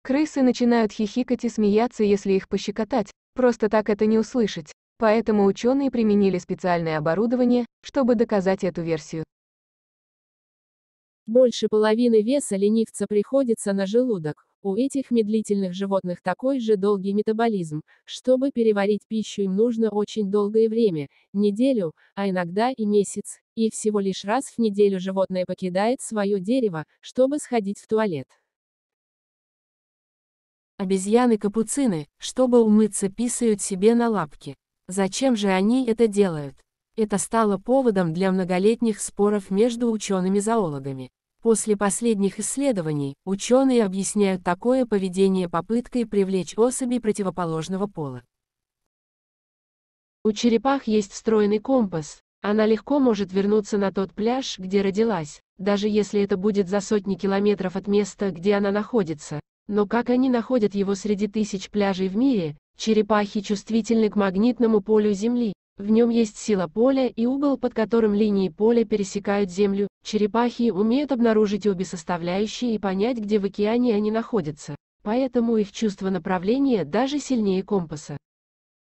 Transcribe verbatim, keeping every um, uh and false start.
Крысы начинают хихикать и смеяться, если их пощекотать, просто так это не услышать. Поэтому ученые применили специальное оборудование, чтобы доказать эту версию. Больше половины веса ленивца приходится на желудок. У этих медлительных животных такой же долгий метаболизм. Чтобы переварить пищу, им нужно очень долгое время, неделю, а иногда и месяц. И всего лишь раз в неделю животное покидает свое дерево, чтобы сходить в туалет. Обезьяны-капуцины, чтобы умыться, писают себе на лапки. Зачем же они это делают? Это стало поводом для многолетних споров между учеными-зоологами. После последних исследований, ученые объясняют такое поведение попыткой привлечь особи противоположного пола. У черепах есть встроенный компас. Она легко может вернуться на тот пляж, где родилась, даже если это будет за сотни километров от места, где она находится. Но как они находят его среди тысяч пляжей в мире? Черепахи чувствительны к магнитному полю Земли. В нем есть сила поля и угол, под которым линии поля пересекают Землю. Черепахи умеют обнаружить обе составляющие и понять, где в океане они находятся. Поэтому их чувство направления даже сильнее компаса.